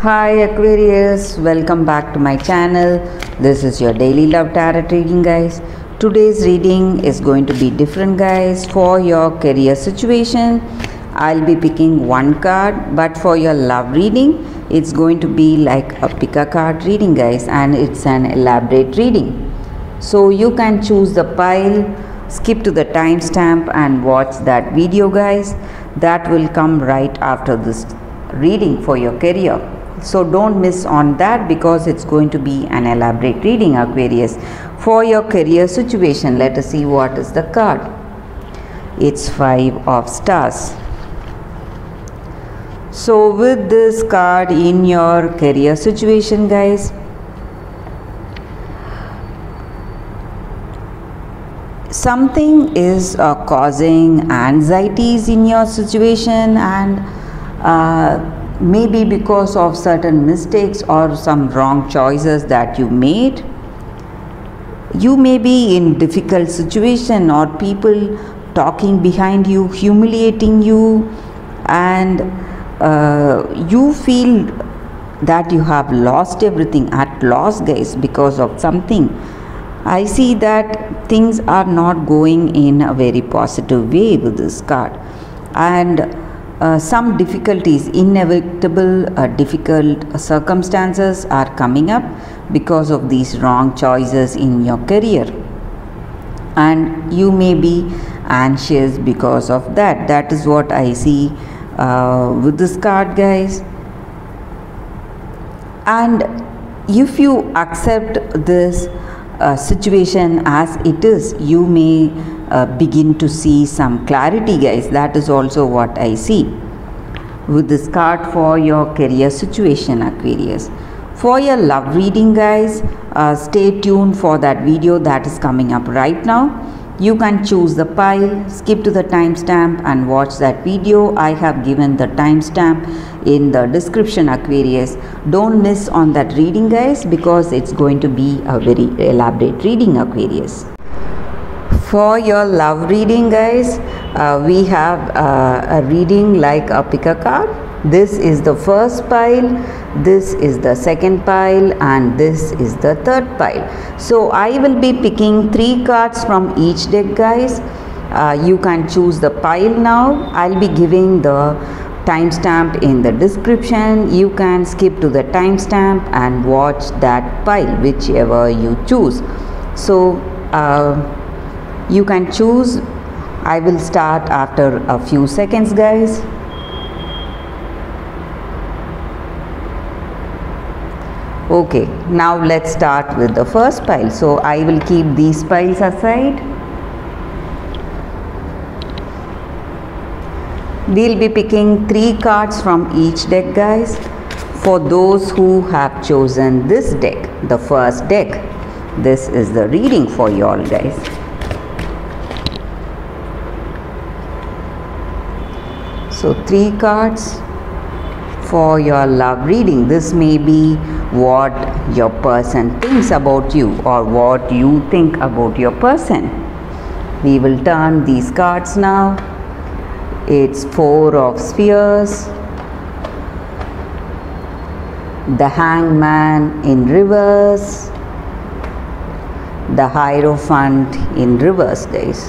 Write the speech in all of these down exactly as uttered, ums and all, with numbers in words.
Hi Aquarius, welcome back to my channel. This is your daily love tarot reading, guys. Today's reading is going to be different, guys. For your career situation, I'll be picking one card, but for your love reading, it's going to be like a pick a card reading, guys, and it's an elaborate reading. So you can choose the pile, skip to the timestamp and watch that video, guys. That will come right after this reading for your career. So don't miss on that because it's going to be an elaborate reading, Aquarius. For your career situation, let us see what is the card. It's five of stars. So with this card in your career situation, guys, something is uh, causing anxieties in your situation, and uh, maybe because of certain mistakes or some wrong choices that you made. You may be in difficult situation, or people talking behind you, humiliating you, and uh, you feel that you have lost everything, at loss, guys, because of something. I see that things are not going in a very positive way with this card, and Uh, some difficulties, inevitable uh, difficult uh, circumstances are coming up because of these wrong choices in your career, and you may be anxious because of that. That is what I see uh, with this card, guys. And if you accept this uh, situation as it is, you may Uh, begin to see some clarity, guys. That is also what I see with this card for your career situation, Aquarius. For your love reading, guys, uh, stay tuned for that video that is coming up right now. You can choose the pile, skip to the timestamp and watch that video. I have given the timestamp in the description, Aquarius. Don't miss on that reading, guys, because it's going to be a very elaborate reading, Aquarius. For your love reading, guys, uh, we have uh, a reading like a pick a card. This is the first pile, this is the second pile, and this is the third pile. So I will be picking three cards from each deck, guys. Uh, you can choose the pile now. I'll be giving the timestamp in the description. You can skip to the timestamp and watch that pile, whichever you choose. So uh, you can choose. I will start after a few seconds, guys. Okay, now let's start with the first pile. So I will keep these piles aside. We'll be picking three cards from each deck, guys. For those who have chosen this deck, the first deck, this is the reading for you all, guys. So three cards for your love reading. This may be what your person thinks about you, or what you think about your person. We will turn these cards now. It's four of spheres, the hangman in reverse, the hierophant in reverse, guys.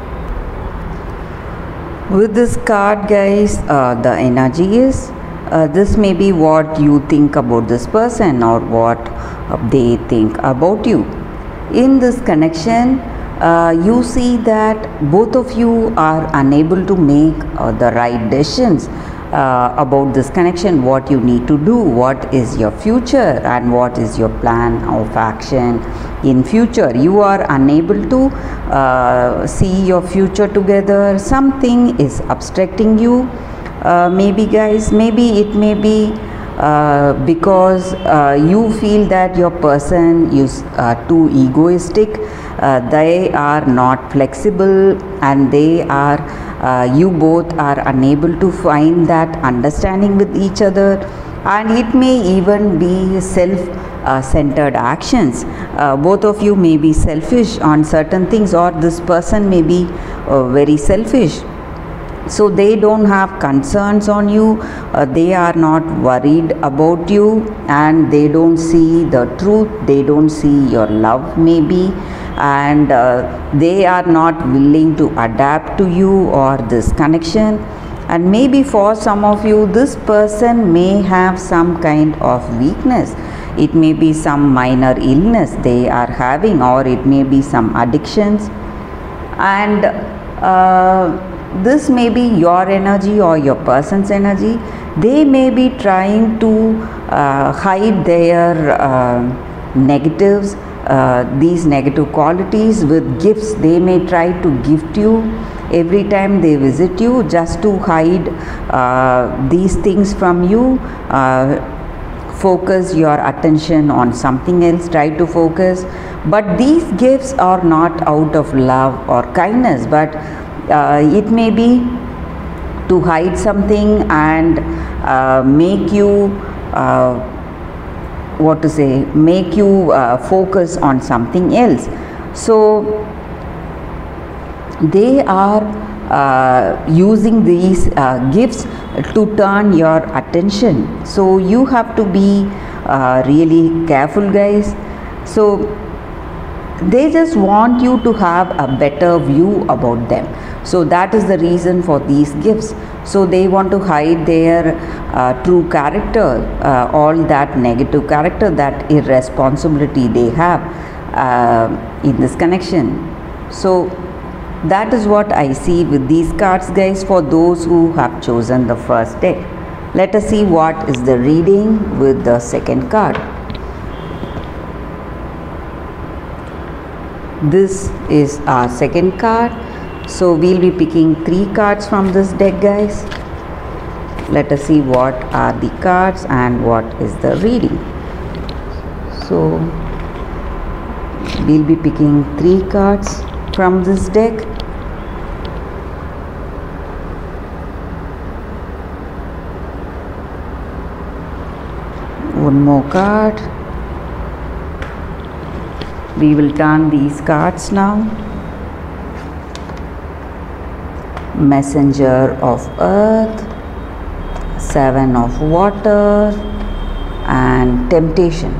With this card, guys, uh, the energy is uh, this may be what you think about this person, or what uh, they think about you. In this connection, uh, you see that both of you are unable to make uh, the right decisions uh, about this connection, what you need to do, what is your future, and what is your plan of action in future. You are unable to uh, see your future together. Something is obstructing you, uh, maybe, guys. Maybe it may be uh, because uh, you feel that your person is uh, too egoistic. Uh, they are not flexible, and they are uh, you both are unable to find that understanding with each other, and it may even be self uh, centered actions. Uh, both of you may be selfish on certain things, or this person may be uh, very selfish. So they don't have concerns on you, uh, they are not worried about you, and they don't see the truth, they don't see your love maybe, and uh, they are not willing to adapt to you or this connection. And maybe for some of you, this person may have some kind of weakness. It may be some minor illness they are having, or it may be some addictions, and uh, this may be your energy or your person's energy. They may be trying to uh, hide their uh, negatives, uh, these negative qualities with gifts. They may try to gift you every time they visit you, just to hide uh, these things from you. Uh, focus your attention on something else, try to focus. But these gifts are not out of love or kindness, but uh, it may be to hide something and uh, make you uh, what to say make you uh, focus on something else. So they are uh, using these uh, gifts to turn your attention. So you have to be uh, really careful, guys. So they just want you to have a better view about them. So that is the reason for these gifts. So they want to hide their uh, true character, uh, all that negative character, that irresponsibility they have uh, in this connection. So that is what I see with these cards, guys, for those who have chosen the first deck. Let us see what is the reading with the second card. This is our second card. So we'll be picking three cards from this deck, guys. Let us see what are the cards and what is the reading. So we'll be picking three cards from this deck. One more card. We will turn these cards now. Messenger of Earth, Seven of Water, and Temptation.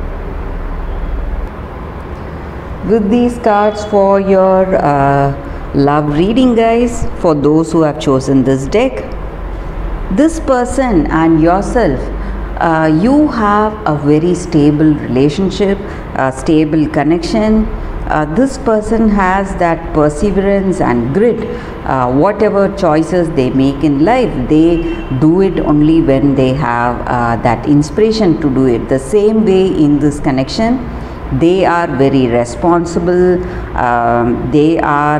With these cards for your uh, love reading, guys, for those who have chosen this deck, this person and yourself, uh, you have a very stable relationship, a stable connection. Uh, this person has that perseverance and grit. Uh, whatever choices they make in life, they do it only when they have uh, that inspiration to do it. The same way in this connection, they are very responsible. Um, they are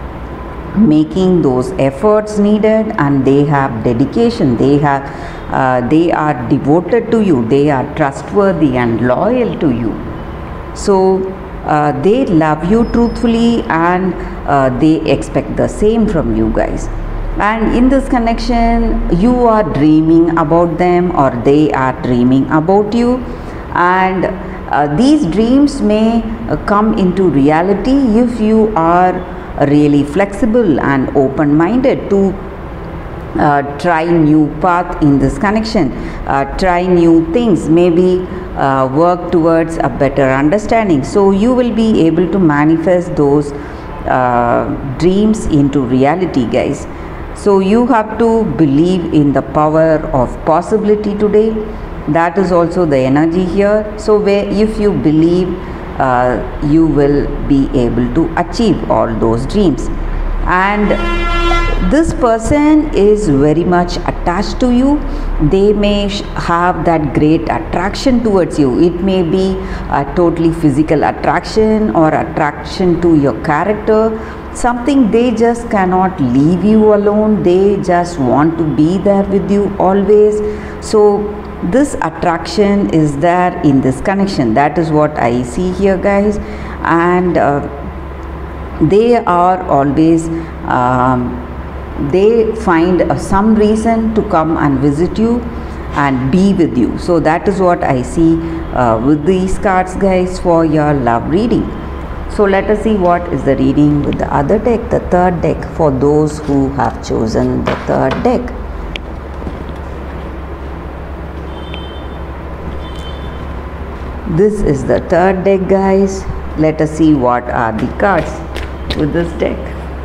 making those efforts needed, and they have dedication. They have uh, they are devoted to you. They are trustworthy and loyal to you. So Uh, they love you truthfully, and uh, they expect the same from you, guys. And in this connection, you are dreaming about them, or they are dreaming about you, and uh, these dreams may uh, come into reality if you are really flexible and open-minded to uh, try new path in this connection, uh, try new things, maybe Uh, work towards a better understanding. So you will be able to manifest those uh, dreams into reality, guys. So you have to believe in the power of possibility today. That is also the energy here. So where if you believe, uh, you will be able to achieve all those dreams. And this person is very much attached to you. They may have that great attraction towards you. It may be a totally physical attraction or attraction to your character, something they just cannot leave you alone. They just want to be there with you always. So this attraction is there in this connection. That is what I see here, guys. And uh, they are always um, they find uh, some reason to come and visit you and be with you. So that is what I see uh, with these cards, guys, for your love reading. So let us see what is the reading with the other deck, the third deck, for those who have chosen the third deck. This is the third deck, guys. Let us see what are the cards with this deck.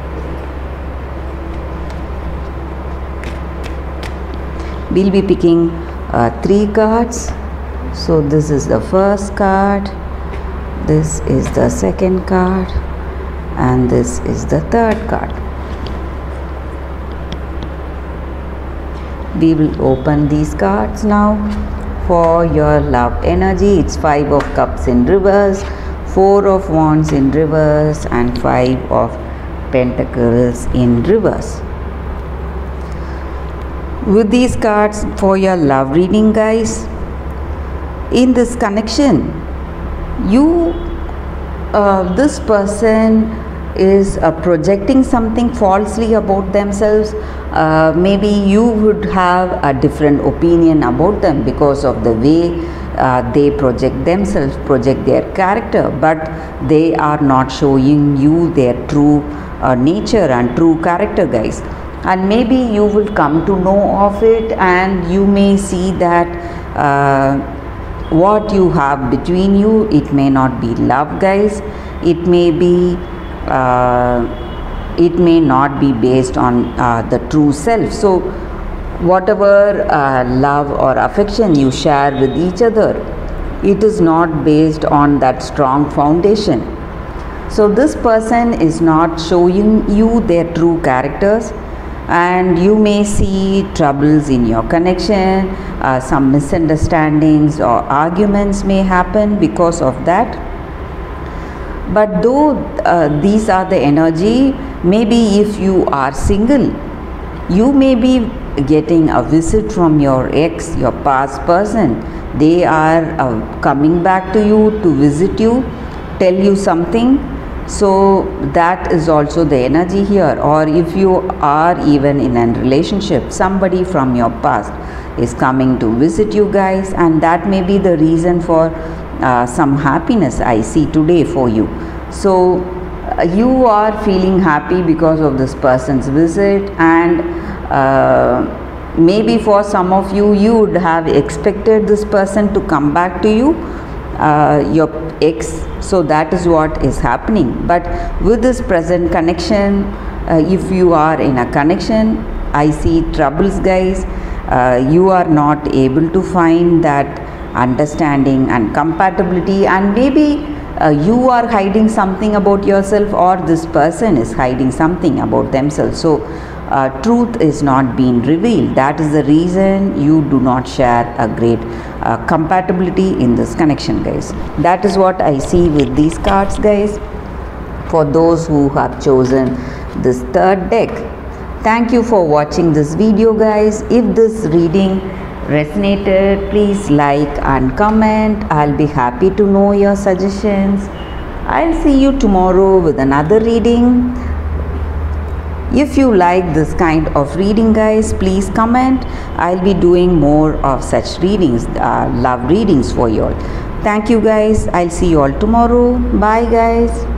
We'll be picking uh, three cards. So this is the first card, this is the second card, and this is the third card. We will open these cards now. For your love energy, it's five of cups in reverse, four of wands in reverse, and five of pentacles in reverse. With these cards for your love reading, guys, in this connection, you uh, this person is uh, projecting something falsely about themselves. Uh, maybe you would have a different opinion about them because of the way uh, they project themselves, project their character, but they are not showing you their true uh, nature and true character, guys. And maybe you will come to know of it, and you may see that uh, what you have between you, it may not be love, guys. It may be uh, it may not be based on uh, the true self. So whatever uh, love or affection you share with each other, it is not based on that strong foundation. So this person is not showing you their true characters, and you may see troubles in your connection. Uh, some misunderstandings or arguments may happen because of that. But though uh, these are the energy, maybe if you are single, you may be getting a visit from your ex, your past person. They are uh, coming back to you to visit you, tell you something. So that is also the energy here. Or if you are even in a relationship, somebody from your past is coming to visit you, guys, and that may be the reason for uh, some happiness I see today for you. So uh, you are feeling happy because of this person's visit, and uh, maybe for some of you, you would have expected this person to come back to you, uh, your ex. So that is what is happening. But with this present connection, uh, if you are in a connection, I see troubles, guys. Uh, you are not able to find that understanding and compatibility, and maybe uh, you are hiding something about yourself, or this person is hiding something about themselves. So uh, truth is not being revealed. That is the reason you do not share a great uh, compatibility in this connection, guys. That is what I see with these cards, guys, for those who have chosen this third deck. Thank you for watching this video, guys. If this reading resonated, please like and comment. I'll be happy to know your suggestions. I'll see you tomorrow with another reading. If you like this kind of reading, guys, please comment. I'll be doing more of such readings, uh, love readings for you all. Thank you, guys. I'll see you all tomorrow. Bye, guys.